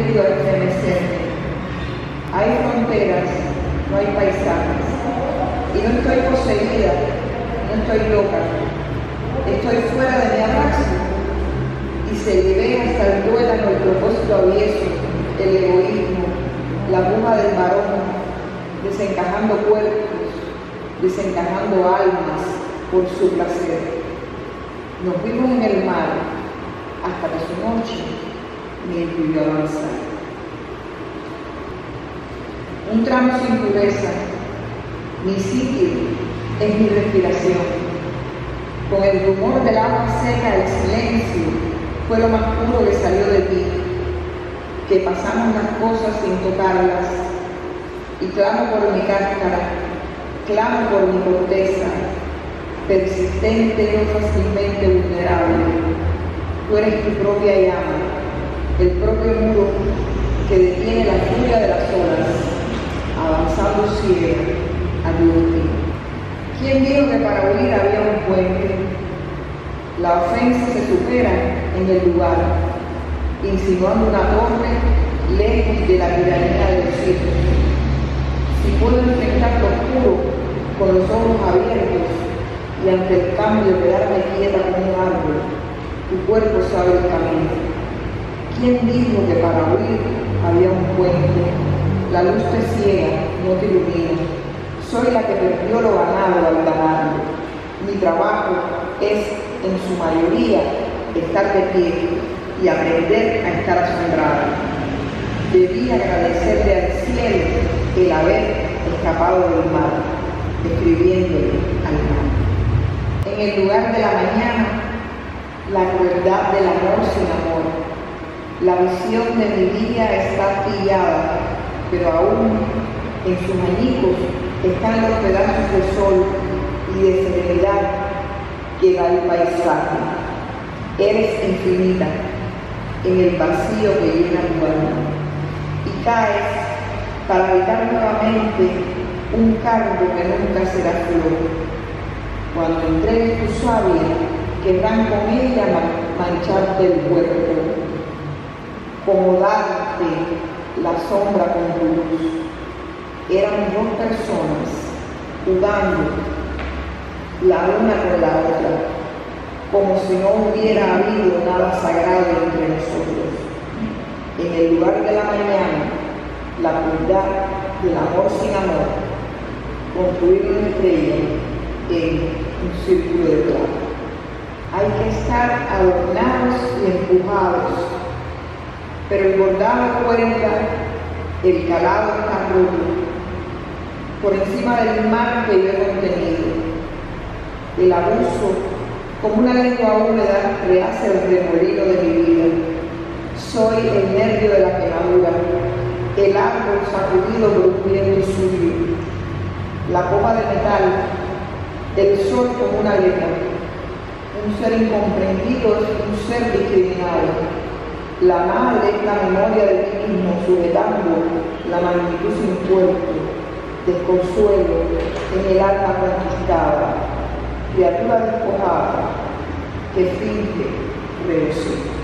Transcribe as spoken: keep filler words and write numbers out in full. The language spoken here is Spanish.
venido a estremecerme. Hay fronteras, no hay paisajes. Y no estoy poseída, no estoy loca. Estoy fuera de mi abrazo. Y se llevé hasta el tuétano el propósito avieso, el egoísmo, la bruma del varón, desencajando cuerpos, desencajando almas por su placer. Nos vimos en el mar hasta que su noche me impidió avanzar. Un tramo sin pureza, mi sitio es mi respiración. Con el rumor del agua seca, el silencio fue lo más puro que salió de ti, que pasamos las cosas sin tocarlas, y clamo por mi cáscara, clamo por mi corteza, persistente y no fácilmente vulnerable. Tú eres tu propia llama, el propio muro que detiene la furia de las olas, avanzando ciega a tu destino. ¿Quién dijo que para huir había un puente? La ofensa se supera en el lugar, insinuando una torre lejos de la tiranía de los hijos. Si puedo enfrentar lo oscuro con los ojos abiertos y ante el cambio quedarme quieta como un árbol, tu cuerpo sabe el camino. ¿Quién dijo que para huir había un puente? La luz te ciega, no te ilumina. Soy la que perdió lo ganado al ganarlo. Mi trabajo es, en su mayoría, estar de pie y aprender a estar asombrada. Debí agradecerle al cielo el haber escapado del mar, escribiéndole al mar. En el lugar de la mañana, la crueldad del amor sin amor. La visión de mi día está pillada, pero aún en sus añicos están los pedazos de sol y de serenidad que da el paisaje. Eres infinita en el vacío que llena tu alma, y caes para habitar nuevamente un cardo que nunca será flor. Cuando entregues tu savia, querrán con ella mancharte el cuerpo, como darte la sombra con tu luz. Éramos dos personas jugando la una con la otra, como si no hubiera habido nada sagrado entre nosotros. En el lugar de la mañana, la crueldad del amor sin amor, construir una estrella en un círculo de plata. Hay que estar adornados y empujados, pero el bordado cuenta, el calado está roto, por encima del mar que yo he contenido. El abuso, como una lengua húmeda, rehace el remolino de mi vida. Soy el nervio de la quemadura, el árbol sacudido por un viento suyo, la copa de metal, el sol como una letra. Un ser incomprendido es un ser discriminado. La madre es la memoria de ti mismo, sujetando la magnitud sin puerto, desconsuelo en el alma conquistada, criatura despojada que finge regocijo.